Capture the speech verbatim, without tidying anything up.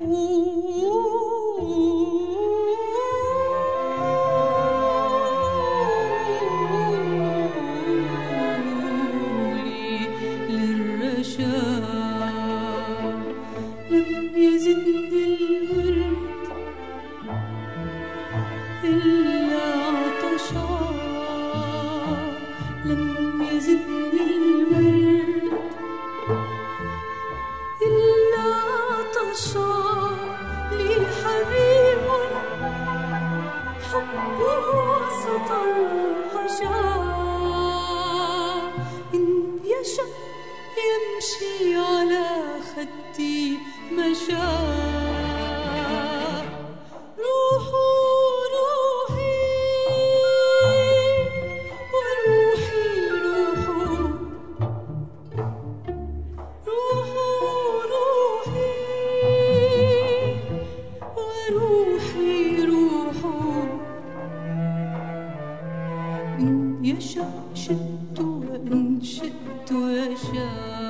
لم يزدني الورد إلا عطشا، لم يزدني الورد إلا عطشا. لي حبيب حبه وسط الحشا، إن يشأ يمشي على خدي مشى. إن يشأ شئت وإن شئت يشاء.